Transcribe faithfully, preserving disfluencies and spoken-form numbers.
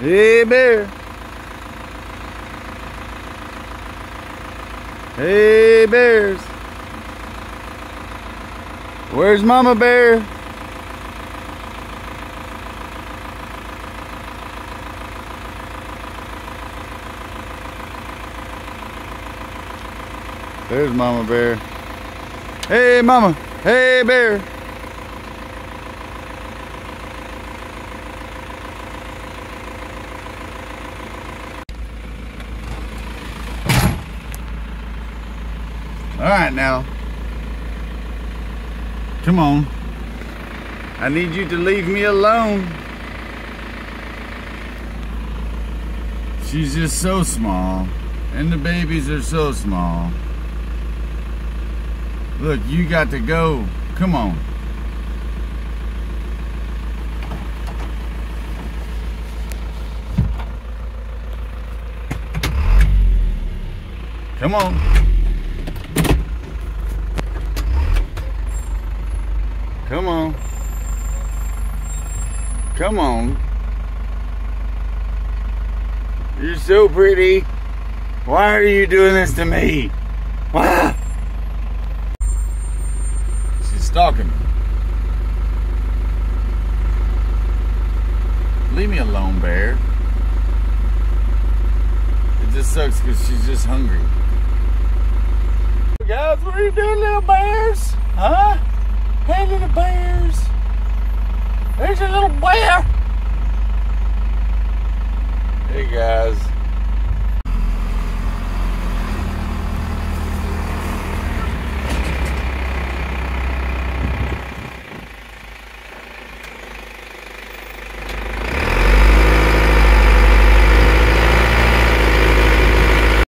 Hey, bear. Hey, bears. Where's Mama Bear? There's Mama Bear. Hey, Mama. Hey, Bear. All right, now. Come on. I need you to leave me alone. She's just so small. And the babies are so small. Look, you got to go. Come on. Come on. Come on. Come on. You're so pretty. Why are you doing this to me? Why? She's stalking me. Leave me alone, bear. It just sucks because she's just hungry. Guys, what are you doing, little bears? Huh? Hey, little bears. There's a little bear.